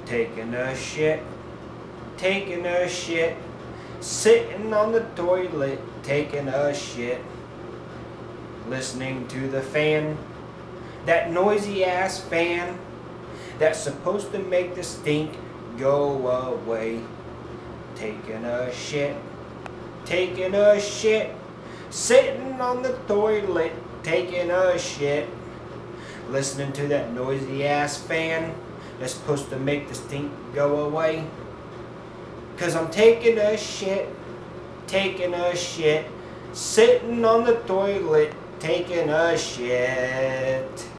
taking a shit, taking a shit, sitting on the toilet, taking a shit, listening to the fan, that noisy ass fan that's supposed to make the stink go away, taking a shit, taking a shit, sitting on the toilet, taking a shit, listening to that noisy ass fan that's supposed to make the stink go away. 'Cause I'm taking a shit, sitting on the toilet, taking a shit.